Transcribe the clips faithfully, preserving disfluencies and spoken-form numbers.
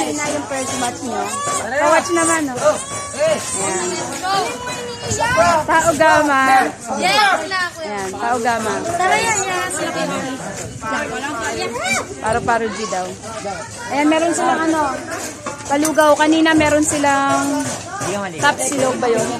Ayan na yung first match nyo. Kawatch naman, no? Ayan. Taogama. Ayan, Taogama. Tara yan, yan. Paro-paro G daw. Ayan, meron silang ano, palugaw. Kanina meron silang top silog ba yun?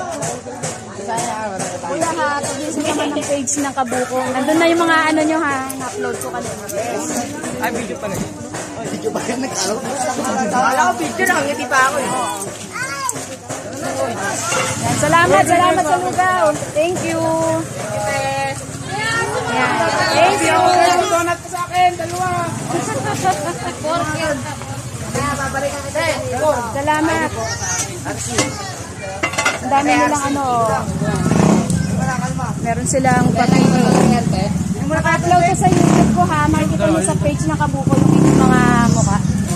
Kuya ha, pag-isip naman ng page ng Kabuko. Nandun na yung mga ano nyo ha, na-upload ko kanina. Ay, video pala. Video ba yan? Wala ko video, nakangiti pa ako eh. Yan, salamat, salamat sa lugaw. Thank you. Yan. Thank you. Donut pa sa akin, dalawa. Salamat. Ang dami nilang ano. Meron silang pati. Naka-upload ko sa YouTube ko ha. Makikita nyo sa page ng Kabuko yung mga mukha.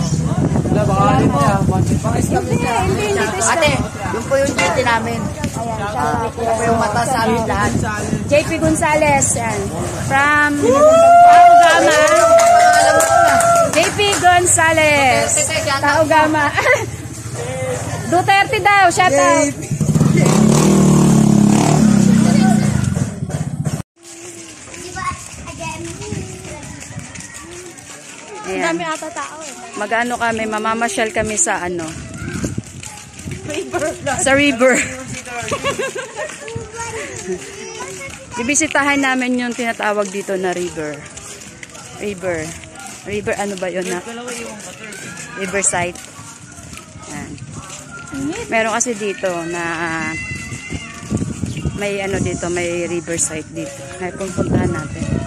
Hindi, hindi, hindi. Ate, yun po yung duty namin. Ayan, shout Yun po yung mata sa amin lahat. J P Gonzales. Yan. From Taogama. J P Gonzales. Taogama. Duterte daw. Shout out. Ayan. Ata tao eh. Mag-ano kami, mamamasyal kami sa ano? Sa river. Bibisitahan namin yung tinatawag dito na river. River. River, ano ba yun na? Riverside. Ayan. Meron kasi dito na uh, may ano dito, may riverside dito. Ay, pupuntahan natin.